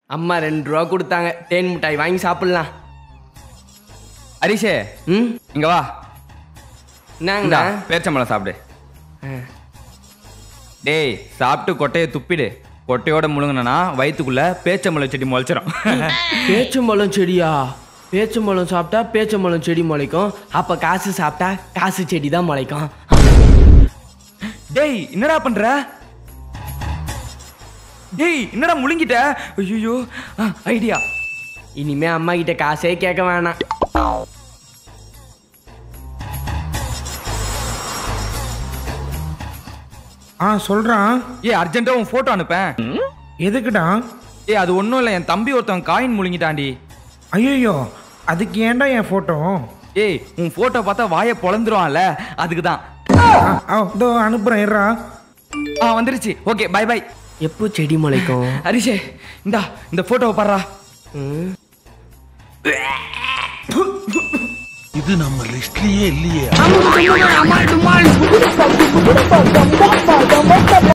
அம்மா 2 ரூபா கொடுத்தாங்க. தேன் மிட்டாய் வாங்கி சாப்பிடலாம். ஹரிஷே, இங்க வா. என்னங்கண்ணா? பேரிச்சம்பழம் சாப்பிடு. டேய், சாப்பிட்டு கொட்டையை துப்பிடு. கொட்டையோட முழுங்கினா வயிற்றுக்குள்ள பேச்சம்பழம் செடி முளைச்சிடும். பேச்சம்பழம் செடியா? பேச்சம்பழம் சாப்பிட்டா பேச்சம்பழம் செடி முளைக்கும். அப்ப காசு சாப்பிட்டா காசு செடி தான் முளைக்கும். டேய், என்னடா பண்ற? டேய், என்னடா முழுங்கிட்ட? ஐயோ, ஐடியா. இனிமே அம்மா கிட்ட காசே கேட்க வேணாம். சொல்றான். அர்ஜென்ட்டா உன் போட்டோ அனுப்பேன். எதுக்குடா? அது ஒன்றும் இல்லை, என் தம்பி ஒருத்தவன் காயின் முழுங்கிட்டாண்டி. ஐயோ, அதுக்கு ஏன்டா என் போட்டோ? உன் போட்டோ பார்த்தா வாயை பொழந்துருவான்ல, அதுக்கு தான். இதோ அனுப்புறேன். இருடா. வந்துருச்சு. Okay, bye bye. எப்போ செடி முளைக்கும்? ஹரிஷே, இந்தா இந்த போட்டோவை பாருடா. இது நம்ம லிஸ்ட்லயே இல்லையே.